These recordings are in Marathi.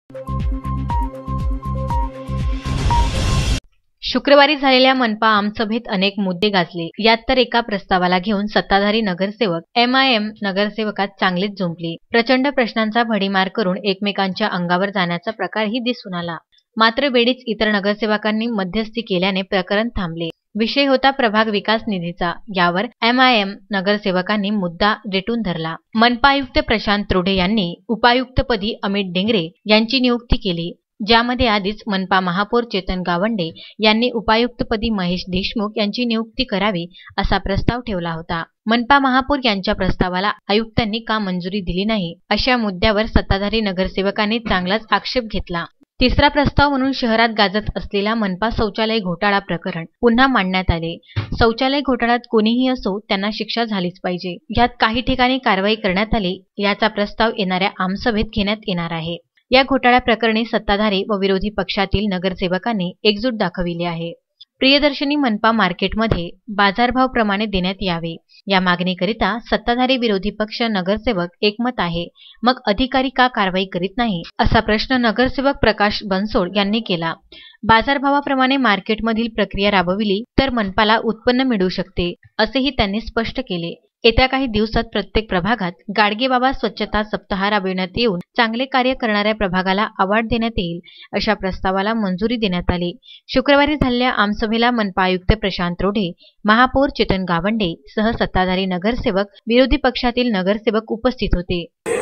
शुक्रवारी झालेल्या मनपा आमसभेत अनेक मुद्दे गाजले. यात तर एका प्रस्तावाला घेऊन सत्ताधारी नगरसेवक MIM नगरसेवकात चांगलीच झुंपली. प्रचंड प्रश्नांचा भडीमार करून एकमेकांच्या अंगावर जाण्याचा प्रकारही दिसून आला. मात्र वेळीच इतर नगरसेवकांनी मध्यस्थी केल्याने प्रकरण थांबले. विषय होता प्रभाग विकास निधीचा. यावर MIM नगरसेवकांनी मुद्दा रेटून धरला. मनपा आयुक्त प्रशांत त्रोढे यांनी उपायुक्तपदी अमित डेंगरे यांची नियुक्ती केली, ज्यामध्ये आधीच मनपा महापौर चेतन गावंडे यांनी उपायुक्तपदी महेश देशमुख यांची नियुक्ती करावी असा प्रस्ताव ठेवला होता. मनपा महापौर यांच्या प्रस्तावाला आयुक्तांनी का मंजुरी दिली नाही, अशा मुद्द्यावर सत्ताधारी नगरसेवकांनी चांगलाच आक्षेप घेतला. तिसरा प्रस्ताव म्हणून शहरात गाजत असलेला मनपा शौचालय घोटाळा प्रकरण पुन्हा मांडण्यात आले. शौचालय घोटाळ्यात कोणीही असो त्यांना शिक्षा झालीच पाहिजे. यात काही ठिकाणी कारवाई करण्यात आली, याचा प्रस्ताव येणाऱ्या आमसभेत घेण्यात येणार आहे. या घोटाळ्या प्रकरणी सत्ताधारी व विरोधी पक्षातील नगरसेवकांनी एकजूट दाखविली आहे. प्रियदर्शनी मनपा मार्केटमध्ये बाजारभाव प्रमाणे देण्यात यावे, या मागणीकरिता सत्ताधारी विरोधी पक्ष नगरसेवक एकमत आहे. मग अधिकारी का कारवाई करीत नाही, असा प्रश्न नगरसेवक प्रकाश बनसोड यांनी केला. बाजारभावाप्रमाणे मार्केटमधील प्रक्रिया राबविली तर मनपाला उत्पन्न मिळू शकते, असेही त्यांनी स्पष्ट केले. येत्या काही दिवसात प्रत्येक प्रभागात गाडगेबाबा स्वच्छता सप्ताह राबविण्यात येऊन चांगले कार्य करणाऱ्या प्रभागाला अवॉर्ड देण्यात येईल, अशा प्रस्तावाला मंजुरी देण्यात आली. शुक्रवारी झालेल्या आमसभेला मनपा आयुक्त प्रशांत त्रोढे, महापौर चेतन गावंडे सह सत्ताधारी नगरसेवक, विरोधी पक्षातील नगरसेवक उपस्थित होते.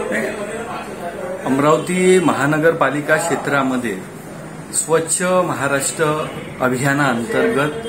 अमरावती महानगरपालिका क्षेत्रामध्ये स्वच्छ महाराष्ट्र अभियानाअंतर्गत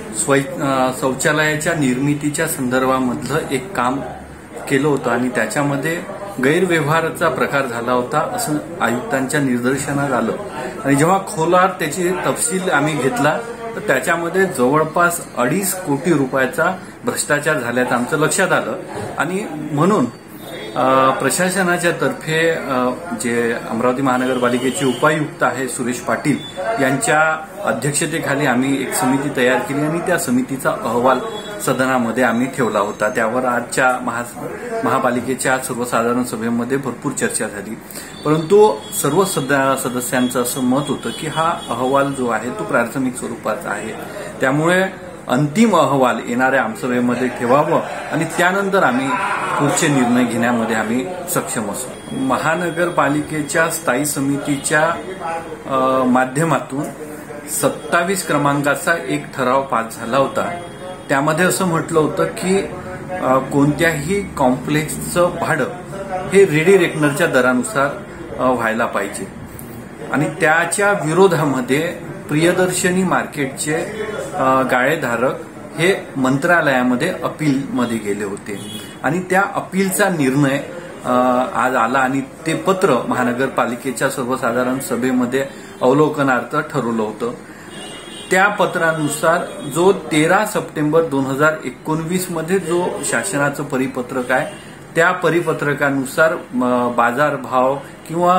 शौचालयाच्या निर्मितीच्या संदर्भामधलं एक काम केलं होतं आणि त्याच्यामध्ये गैरव्यवहाराचा प्रकार झाला होता असं आयुक्तांच्या निदर्शनास आलं. आणि जेव्हा खोलात त्याची तपशील आम्ही घेतला तर त्याच्यामध्ये जवळपास 2.5 कोटी रुपयाचा भ्रष्टाचार झाल्याचं आमचं लक्षात आलं. आणि म्हणून प्रशासनाच्या तर्फे जे अमरावती महानगरपालिकेचे उपायुक्त आहे सुरेश पाटील यांच्या अध्यक्षतेखाली आम्ही एक समिती तयार केली आणि त्या समितीचा अहवाल सदनामध्ये आम्ही ठेवला होता. त्यावर आजच्या महापालिकेच्या सर्वसाधारण सभेमध्ये भरपूर चर्चा झाली. परंतु सर्व सदस्यांचं असं मत होतं की हा अहवाल जो आहे तो प्राथमिक स्वरूपाचा आहे, त्यामुळे अंतिम अहवाल येणाऱ्या आमसभेमध्ये ठेवावं आणि त्यानंतर आम्ही पुढचे निर्णय घेण्यामध्ये आम्ही सक्षम असू. महानगरपालिकेच्या स्थायी समितीच्या माध्यमातून 27 क्रमांकाचा एक ठराव पास झाला होता. त्यामध्ये असं म्हटलं होतं की कोणत्याही कॉम्प्लेक्सचं भाडं हे रेडी रेकनरच्या दरानुसार व्हायला पाहिजे आणि त्याच्या विरोधामध्ये प्रियदर्शनी मार्केटचे गाळेधारक हे मंत्रालयामध्ये अपीलमध्ये गेले होते आणि त्या अपीलचा निर्णय आज आला आणि ते पत्र महानगरपालिकेच्या सर्वसाधारण सभेमध्ये अवलोकनार्थ ठरवलं होतं. त्या पत्रानुसार जो 13 सप्टेंबर 2019 मध्ये जो शासनाचं परिपत्रक आहे त्या परिपत्रकानुसार बाजारभाव किंवा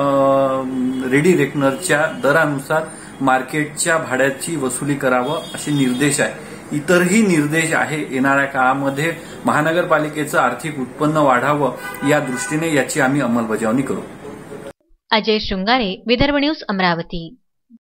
रेडी रेकनरच्या दरानुसार मार्केटच्या भाड्याची वसुली करावं असे निर्देश आहे. इतरही निर्देश आहे. येणाऱ्या काळामध्ये महानगरपालिकेचं आर्थिक उत्पन्न वाढावं या दृष्टीने याची आम्ही अंमलबजावणी करू. अजय शृंगारे, विदर्भ न्यूज, अमरावती.